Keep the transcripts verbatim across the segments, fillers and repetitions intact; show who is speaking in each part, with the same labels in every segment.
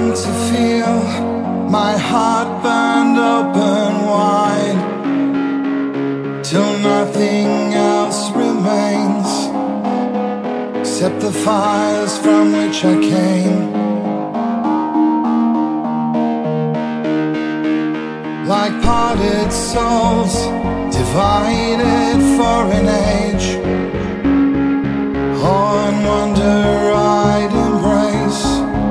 Speaker 1: began to feel my heart burned open wide, till nothing else remains except the fires from which I came. Like parted souls, divided for an age, on wonder I'd embrace,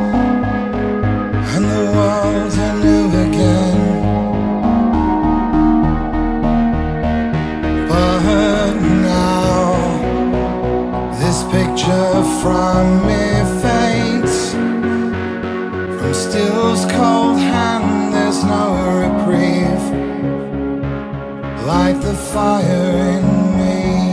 Speaker 1: and the world anew again. But now this picture from me fades, from still's cold hand there's no reprieve, like the fire in me.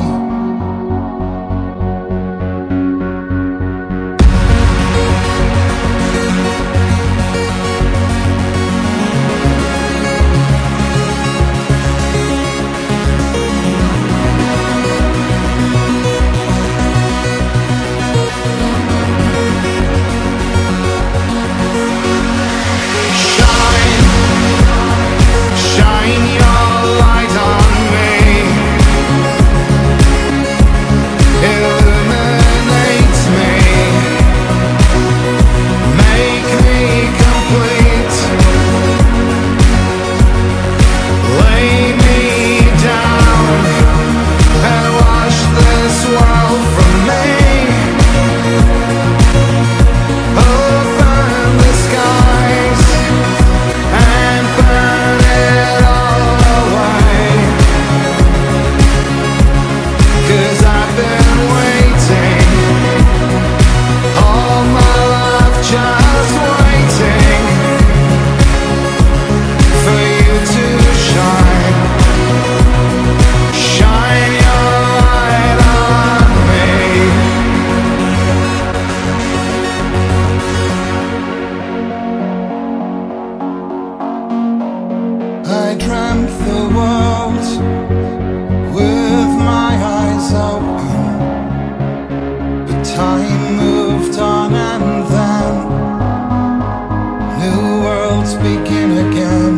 Speaker 1: I dreamt the world with my eyes open, but time moved on and then new worlds begin again.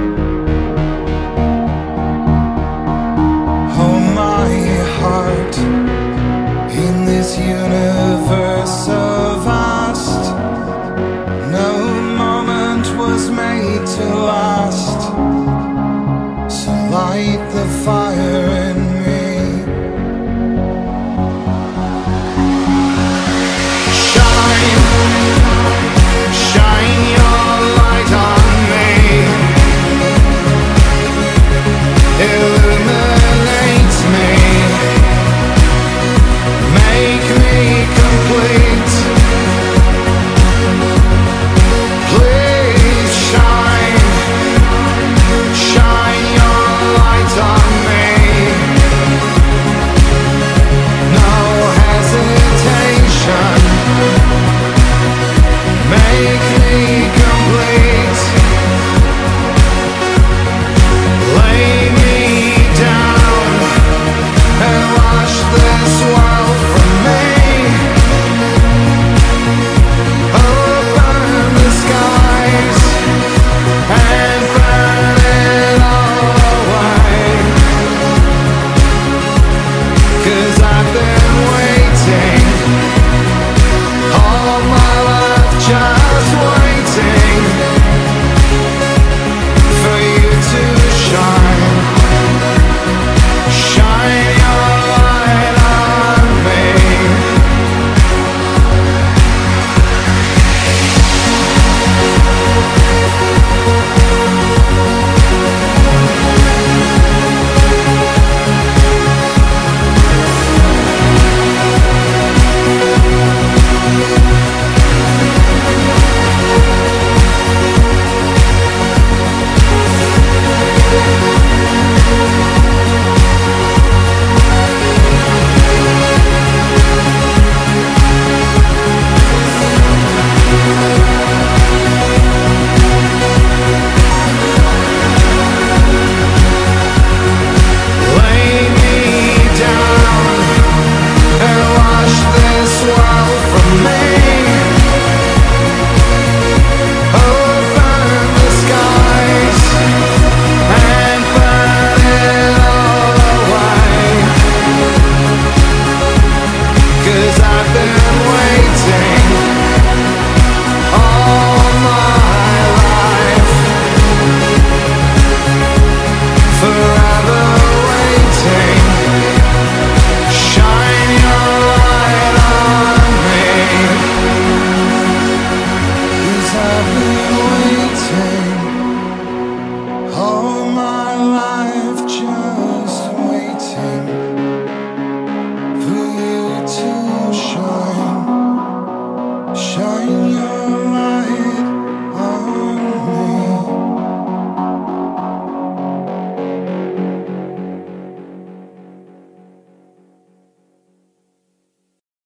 Speaker 1: Oh my heart, in this universe so vast, no moment was made to last. So light the fire